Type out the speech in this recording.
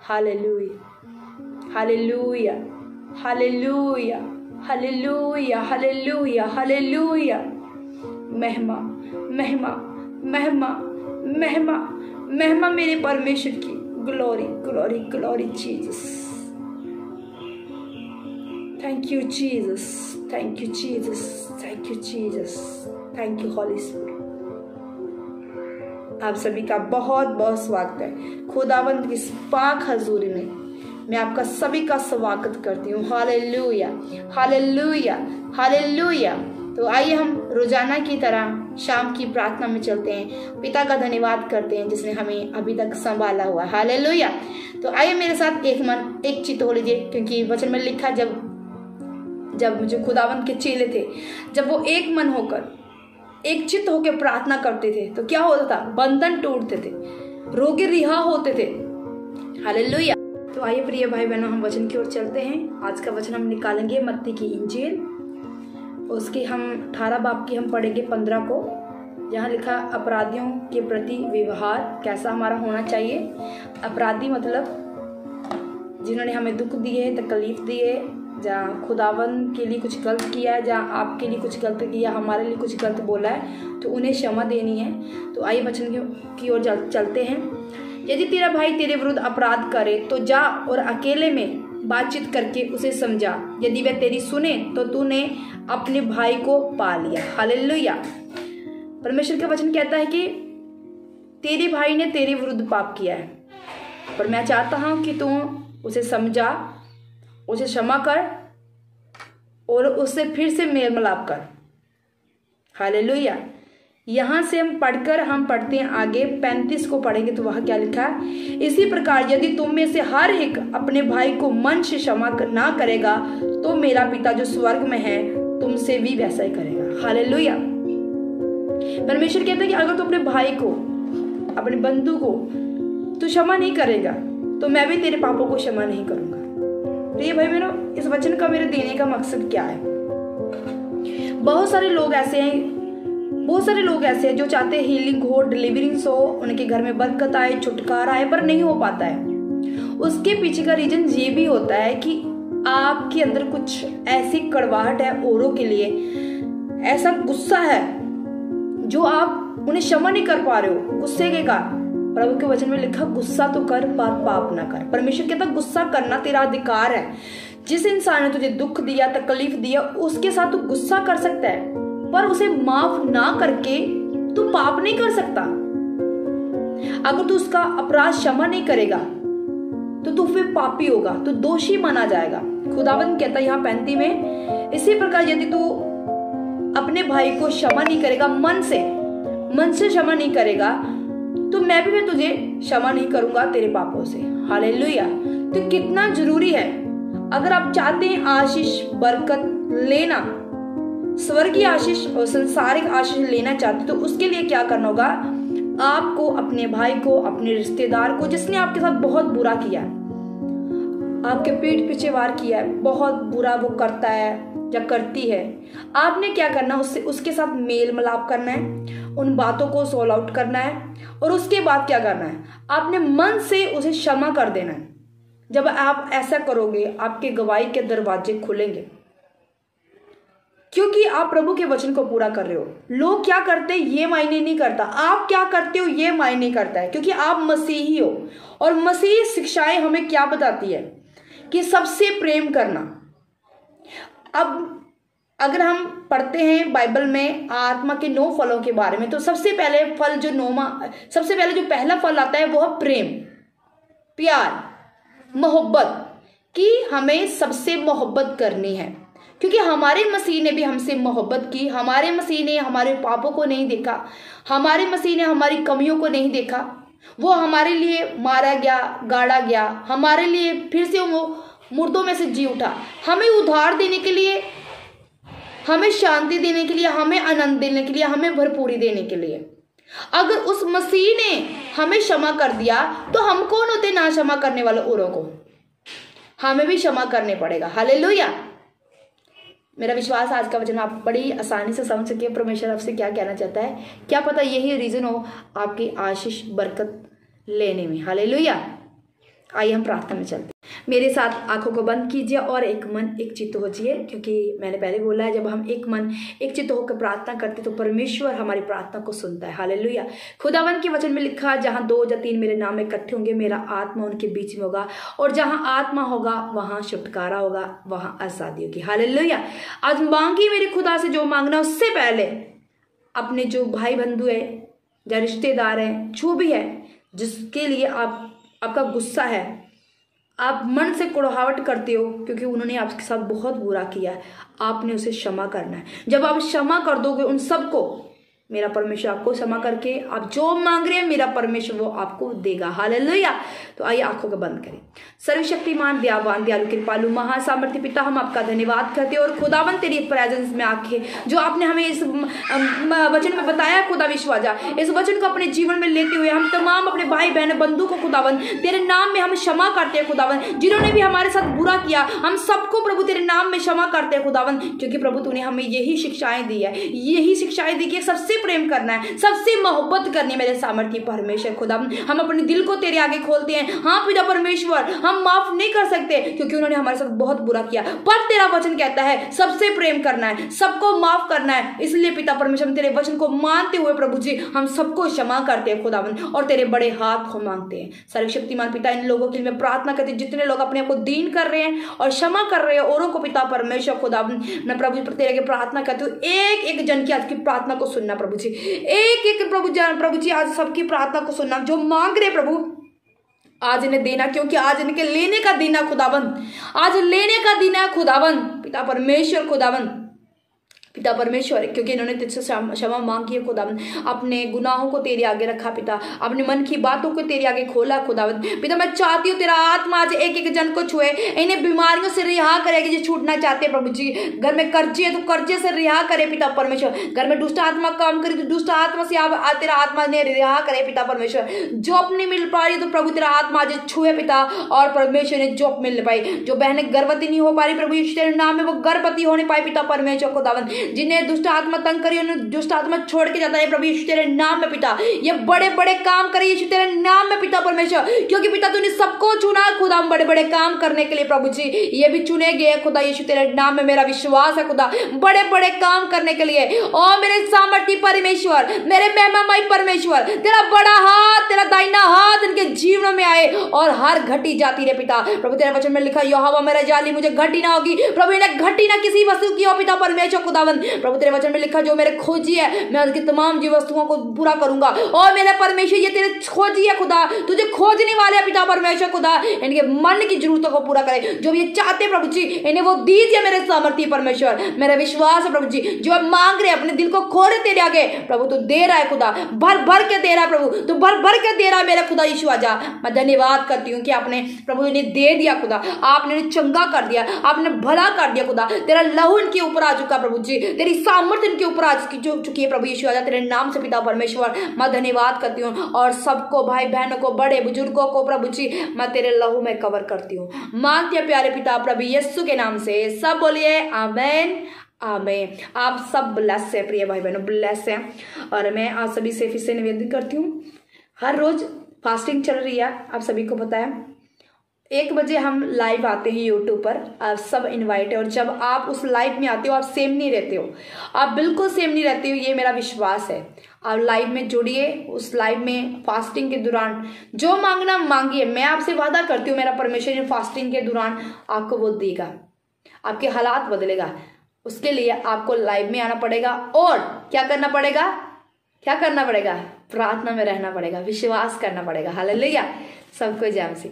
Hallelujah, hallelujah, hallelujah, hallelujah, hallelujah, hallelujah. महिमा, महिमा, महिमा, महिमा, महिमा मेरे परमेश्वर की। Glory, glory, glory Jesus. Thank you Jesus, thank you Jesus, thank you Jesus, thank you holy spirit. आप सभी का बहुत बहुत स्वागत है खुदावंत की इस पाक हजूरी में। मैं आपका सभी का स्वागत करती हूँ। Hallelujah, hallelujah, hallelujah. तो आइए हम रोजाना की तरह शाम की प्रार्थना में चलते हैं। पिता का धन्यवाद करते हैं जिसने हमें अभी तक संभाला हुआ। हालेलुया। तो आइए मेरे साथ एक मन एक चित्त हो लीजिए, क्योंकि वचन में लिखा जब जो खुदावंत के चेले थे, जब वो एक मन होकर एक चित्त होकर प्रार्थना करते थे तो क्या होता था? बंधन टूटते थे, रोगी रिहा होते थे। हालेलुया। तो आइए प्रिय भाई बहनों, हम वचन की ओर चलते हैं। आज का वचन हम निकालेंगे मत्ती की इंजील, उसकी हम 18 बाब की हम पढ़ेंगे 15 को, जहाँ लिखा अपराधियों के प्रति व्यवहार कैसा हमारा होना चाहिए। अपराधी मतलब जिन्होंने हमें दुख दिए, तकलीफ दिए, जहाँ खुदावन के लिए कुछ गलत किया है, जहाँ आपके लिए कुछ गलत किया, हमारे लिए कुछ गलत बोला है, तो उन्हें क्षमा देनी है। तो आइए वचन की ओर चलते हैं। यदि तेरा भाई तेरे विरुद्ध अपराध करे तो जा और अकेले में बातचीत करके उसे समझा। यदि वह तेरी सुने तो तूने अपने भाई को पा लिया। हालेलुया। परमेश्वर का वचन कहता है कि तेरे भाई ने तेरे विरुद्ध पाप किया है, पर मैं चाहता हूं कि तू उसे समझा, उसे क्षमा कर और उससे फिर से मेल मिलाप कर। हालेलुया। यहां से हम पढ़ते हैं आगे 35 को पढ़ेंगे तो वह क्या लिखा है? इसी प्रकार यदि तुम में से हर एक अपने भाई को मन से क्षमा ना करेगा तो मेरा पिता जो स्वर्ग में है तुमसे भी वैसा ही करेगा। हालेलुया। परमेश्वर कहता है कि अगर तू अपने भाई को, अपने बंधु को तू क्षमा नहीं करेगा तो मैं भी तेरे पापों को क्षमा नहीं करूंगा। प्रिय भाई मेरा, इस वचन का मेरे देने का मकसद क्या है? बहुत सारे लोग ऐसे हैं जो चाहते हैं हीलिंग हो, डिलीवरिंग हो, उनके घर में बरकत आए, छुटकारा आए, पर नहीं हो पाता है। उसके पीछे का रीजन ये भी होता है कि आपके अंदर कुछ ऐसी कड़वाहट है औरों के लिए, ऐसा गुस्सा है जो आप उन्हें क्षमा नहीं कर पा रहे हो गुस्से के कारण। प्रभु के वचन में लिखा गुस्सा तो कर पर पाप ना कर। परमेश्वर कहता गुस्सा करना तेरा अधिकार है। जिस इंसान ने तुझे दुख दिया, तकलीफ दिया, उसके साथ तू गुस्सा कर सकता है, पर उसे माफ ना करके तू पाप नहीं कर सकता। अगर तू उसका अपराध क्षमा नहीं करेगा तो तू फिर पापी होगा, तो दोषी माना जाएगा। खुदावंत कहता है यहाँ 35 में, इसी प्रकार यदि तू अपने भाई को क्षमा नहीं करेगा, मन से क्षमा नहीं करेगा, तो मैं भी तुझे क्षमा नहीं करूंगा तेरे पापों से। हालेलुया। तो कितना जरूरी है, अगर आप चाहते हैं आशीष, बरकत लेना, स्वर्गीय आशीष और संसारिक आशीष लेना चाहते, तो उसके लिए क्या करना होगा? आपको अपने भाई को, अपने रिश्तेदार को, जिसने आपके साथ बहुत बुरा किया, आपके पीठ पीछे वार किया है, बहुत बुरा वो करता है या करती है, आपने क्या करना? उसके साथ मेल मिलाप करना है, उन बातों को सॉल्व आउट करना है, और उसके बाद क्या करना है? आपने मन से उसे क्षमा कर देना है। जब आप ऐसा करोगे, आपके गवाही के दरवाजे खुलेंगे, क्योंकि आप प्रभु के वचन को पूरा कर रहे हो। लोग क्या करते हैं ये मायने नहीं करता, आप क्या करते हो ये मायने करता है, क्योंकि आप मसीही हो। और मसीही शिक्षाएं हमें क्या बताती है? कि सबसे प्रेम करना। अब अगर हम पढ़ते हैं बाइबल में आत्मा के 9 फलों के बारे में, तो सबसे पहले जो पहला फल आता है वो है प्रेम, प्यार, मोहब्बत, कि हमें सबसे मोहब्बत करनी है, क्योंकि हमारे मसीह ने भी हमसे मोहब्बत की। हमारे मसीह ने हमारे पापों को नहीं देखा, हमारे मसीह ने हमारी कमियों को नहीं देखा। वो हमारे लिए मारा गया, गाड़ा गया, हमारे लिए फिर से वो मुर्दों में से जी उठा, हमें उद्धार देने के लिए, हमें शांति देने के लिए, हमें आनंद देने के लिए, हमें भरपूरी देने के लिए। अगर उस मसीह ने हमें क्षमा कर दिया तो हम कौन होते ना क्षमा करने वाले औरों को? हमें भी क्षमा करने पड़ेगा। हालेलुया। मेरा विश्वास आज का वचन आप बड़ी आसानी से समझ सके परमेश्वर आपसे क्या कहना चाहता है। क्या पता यही रीजन हो आपकी आशीष, बरकत लेने में। हालेलुया। आइए हम प्रार्थना में चलते हैं। मेरे साथ आंखों को बंद कीजिए और एक मन एक चित्त हो जाइए, क्योंकि मैंने पहले बोला है जब हम एक मन एक चित्त होकर प्रार्थना करते तो परमेश्वर हमारी प्रार्थना को सुनता है। हालेलुया। खुदावंद के वचन में लिखा, जहाँ 2 या 3 मेरे नाम में इकट्ठे होंगे मेरा आत्मा उनके बीच में होगा, और जहाँ आत्मा होगा वहाँ छुटकारा होगा, वहाँ आजादी होगी। हालेलुया। आज मांगी मेरे खुदा से जो मांगना, उससे पहले अपने जो भाई बंधु है या रिश्तेदार हैं, जो भी है जिसके लिए आपका गुस्सा है, आप मन से कुड़हावट करते हो क्योंकि उन्होंने आपके साथ बहुत बुरा किया है, आपने उसे क्षमा करना है। जब आप क्षमा कर दोगे उन सबको, मेरा परमेश्वर आपको क्षमा करके आप जो मांग रहे हैं मेरा परमेश्वर वो आपको देगा। हालेलुया। तो आइए आंखों को बंद करें। सर्वशक्तिमान, दयावान, दयालु, कृपालु, महासामर्थ्य पिता, हम आपका धन्यवाद करते हैं और खुदावन तेरी प्रेजेंस में आके जो आपने हमें इस वचन में बताया खुदा विश्वाजा, इस वचन को अपने जीवन में लेते हुए हम तमाम अपने भाई बहन बंधु को खुदावन तेरे नाम में हम क्षमा करते हैं खुदावन, जिन्होंने भी हमारे साथ बुरा किया हम सबको प्रभु तेरे नाम में क्षमा करते हैं खुदावन, क्योंकि प्रभु तूने हमें यही शिक्षाएं दी है, यही शिक्षाएं दी कि सबसे प्रेम करना है, सबसे मोहब्बत करनी है। मेरे सामर्थ्य परमेश्वर खुदा, हम अपने दिल को तेरे आगे खोलते हैं। हाँ पिता परमेश्वर, हम माफ नहीं कर सकते क्योंकि उन्होंने हमारे साथ बहुत बुरा किया, पर तेरा वचन कहता है सबसे प्रेम करना है, सबको माफ करना है। इसलिए पिता परमेश्वर तेरे वचन को मानते हुए प्रभु जी हम सबको क्षमा करते हैं खुदावन और तेरे बड़े हाथ को मांगते हैं। सर्वशक्तिमान पिता, इन लोगों के लिए मैं प्रार्थना करती हूँ जितने लोग अपने आप को दीन कर रहे हैं और क्षमा कर रहे हैं औरों को, पिता परमेश्वर खुदावन मैं प्रभु तेरे के प्रार्थना करती हूँ, एक एक जन की आज की प्रार्थना को सुनना प्रभु जी, एक एक प्रभु जी आज सबकी प्रार्थना को सुनना, जो मांग रहे प्रभु आज इन्हें देना, क्योंकि आज इनके लेने का दिन है खुदावन, आज लेने का दिन है खुदावन पिता परमेश्वर खुदावन पिता परमेश्वर, क्योंकि इन्होंने तुझसे क्षमा मांगी है खुदावन, अपने गुनाहों को तेरे आगे रखा पिता, अपने मन की बातों को तेरे आगे खोला खुदावन। पिता मैं चाहती हूँ तेरा आत्मा आज एक एक जन को छुए, इन्हें बीमारियों से रिहा करेगी जो छूटना चाहते हैं प्रभु जी। घर में कर्जे है तो कर्जे से रिहा करे पिता परमेश्वर, घर में दुष्ट आत्मा काम करे तो दुष्ट आत्मा से तेरा आत्मा ने रिहा करे पिता परमेश्वर। जॉब नहीं मिल पा रही तो प्रभु तेरा आत्मा आज छुए पिता, और परमेश्वर ने जॉब मिल पाई, जो बहनें गर्भवती नहीं हो पा रही प्रभु तेरे नाम में वो गर्भवती होने पाई पिता परमेश्वर खुदावन, जिन्हें दुष्ट आत्मा तंग करी उन्हें दुष्ट आत्मा छोड़ के जाता है प्रभु यीशु तेरे नाम में पिता, ये बड़े बड़े काम करे यीशु तेरे नाम में पिता परमेश्वर, क्योंकि पिता तूने सबको चुना खुदा बड़े बड़े काम करने के लिए प्रभु जी, ये भी चुने गए खुदा यीशु तेरे नाम में मेरा विश्वास है खुदा बड़े बड़े काम करने के लिए। और मेरे सामर्थी परमेश्वर, मेरे महिमामय परमेश्वर, तेरा बड़ा हाथ, तेरा दाहिना हाथ इनके जीवन में आए और हर घटी जाती रहे पिता। प्रभु तेरे वचन में लिखा यहोवा मेरा जाली मुझे घटी ना होगी, प्रभु इन्हें घटी ना किसी वस्तु की हो पिता परमेश्वर खुदावन। प्रभु तेरे वचन में लिखा जो मेरे खोजी है मैं उसकी तमाम जी वस्तुओं को पूरा करूंगा, और मेरे परमेश्वर ये तेरे खोजी है खुदा, तुझे खोजने वाले है पिता परमेश्वर खुदा, इनके मन की जरूरतों को पूरा करे जो ये चाहते प्रभु जी, इन्हें वो दीजिए मेरे सामर्थ्य परमेश्वर। मेरा विश्वास है प्रभु जी जो मांग रहे अपने दिल को खोले तेरे आगे प्रभु तू दे रहा है खुदा, भर भर के दे रहा है प्रभु, तू भर भर के दे रहा है मेरा खुदा यीशु आजा। मैं धन्यवाद करती हूँ कि आपने प्रभु इन्हें दे दिया खुदा, आपने इन्हें चंगा कर दिया, आपने भला कर दिया खुदा, तेरा लहू इनके ऊपर आ चुका प्रभु जी, तेरी सामर्थ्य इनके ऊपर आ चुकी है प्रभु यीशु आजा तेरे नाम से पिता परमेश्वर। मैं धन्यवाद करती हूँ और सबको भाई बहनों को बड़े बुजुर्गों को प्रभु जी मैं तेरे लहू में कवर करती हूँ, मांगती है प्यारे पिता प्रभु यीशु के नाम से, सब बोलिए आमीन आमीन। आप सब ब्लेस है प्रिय भाई बहनों, ब्लेस है। और मैं आप सभी से फिर से निवेदन करती हूँ, हर रोज फास्टिंग चल रही है, आप सभी को पता है 1 बजे हम लाइव आते हैं यूट्यूब पर, आप सब इनवाइट है। और जब आप उस लाइव में आते हो आप सेम नहीं रहते हो, आप बिल्कुल सेम नहीं रहते हो, ये मेरा विश्वास है। आप लाइव में जुड़िए, उस लाइव में फास्टिंग के दौरान जो मांगना मांगिए, मैं आपसे वादा करती हूँ मेरा परमेश्वर फास्टिंग के दौरान आपको वो देगा, आपके हालात बदलेगा। उसके लिए आपको लाइव में आना पड़ेगा और क्या करना पड़ेगा, क्या करना पड़ेगा, प्रार्थना में रहना पड़ेगा, विश्वास करना पड़ेगा। हालेलुया। सबको जय मसीह।